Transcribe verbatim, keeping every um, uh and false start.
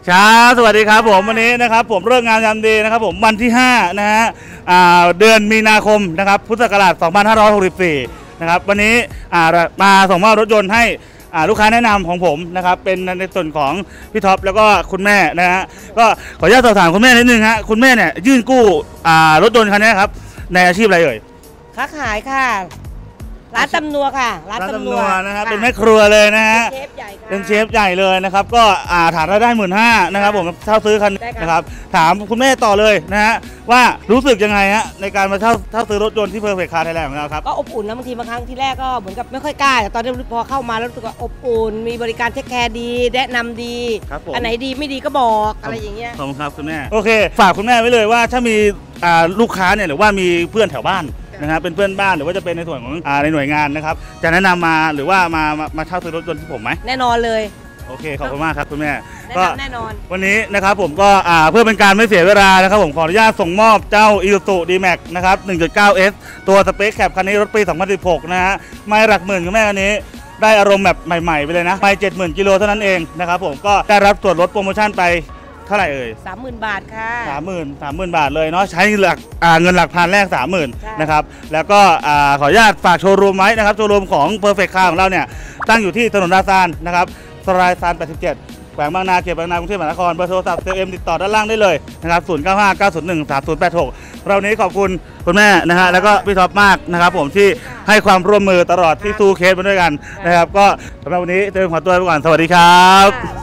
ครับสวัสดีครับผมวันนี้นะครับผมเลิกงานยามดีนะครับผมวันที่ห้านะฮะเดือนมีนาคมนะครับพุทธศักราชสองพันห้าร้อยหกสิบสี่นะครับวันนี้มาส่งมอบรถยนต์ให้ลูกค้าแนะนำของผมนะครับเป็นในส่วนของพี่ท็อปแล้วก็คุณแม่นะฮะก็ขออนุญาตสอบถามคุณแม่นิดนึงฮะคุณแม่เนี่ยยื่นกู้รถยนต์คันนี้ครับในอาชีพอะไรเอ่ยค้าขายค่ะร้านตำนัวค่ะร้านตำนัวนะครับเป็นแม่ครัวเลยนะฮะเป็นเชฟใหญ่ค่ะเป็นเชฟใหญ่เลยนะครับก็ฐานรายได้หมื่นห้านะครับผมเช่าซื้อคันนะครับถามคุณแม่ต่อเลยนะฮะว่ารู้สึกยังไงฮะในการมาเช่าเช่าซื้อรถยนต์ที่เพอร์เฟคต์คาร์ไทยแลนด์ของเราครับก็อบอุ่นนะบางทีบางครั้งที่แรกก็เหมือนกับไม่ค่อยกล้าแต่ตอนนี้พอเข้ามาแล้วรู้สึกว่าอบอุ่นมีบริการเทคแคร์ดีแนะนำดีอันไหนดีไม่ดีก็บอกอะไรอย่างเงี้ยขอบคุณครับคุณแม่โอเคฝากคุณแม่ไว้เลยว่าถ้ามีลูกค้าเนี่ยหรือว่ามีเพื่อนแถวบ้านนะครับเป็นเพื่อนบ้านหรือว่าจะเป็นในส่วนของในหน่วยงานนะครับจะแนะนำมาหรือว่ามามาเช่าซื้อรถยนต์ที่ผมไหมแน่นอนเลยโอเคขอบคุณมากครับคุณแม่ก็แน่นอนวันนี้นะครับผมก็เพื่อเป็นการไม่เสียเวลานะครับผมขออนุญาตส่งมอบเจ้า Isuzu D-Max นะครับ หนึ่งจุดเก้า เอส ตัวสเปคแคปคันนี้รถปีสองพันสิบหกนะฮะไม่หลักหมื่นคุณแม่คันนี้ได้อารมณ์แบบใหม่ๆไปเลยนะไม่เจ็ดหมื่นกิโลเท่านั้นเองนะครับผมก็ได้รับส่วนลดโปรโมชั่นไปเท่าไหร่เอ่ยสามหมื่นบาทค่ะสามหมื่นสามหมื่นบาทเลยเนาะใช้หลักเงินหลักพันแรกสามหมื่นนะครับแล้วก็ขออนุญาตฝากโชว์รูมไว้นะครับโชว์รูมของ Perfect Car ของเราเนี่ยตั้งอยู่ที่ถนนราซานนะครับซอยซานแปดสิบเจ็ดแขวงบางนาเขตบางนากรุงเทพมหานครเบอร์โทรศัพท์เซลล์เอ็มติดต่อด้านล่างได้เลยนะครับศูนย์ เก้า ห้า เก้า ศูนย์ หนึ่ง สาม ศูนย์ แปด หกเรานี้ขอบคุณคุณแม่นะฮะแล้วก็พี่ท็อปมากนะครับผมที่ให้ความร่วมมือตลอดที่สู้เคสมาด้วยกันนะครับก็สำหรับวันนี้เจอขอตัวไปก่อนสวัสดีครับ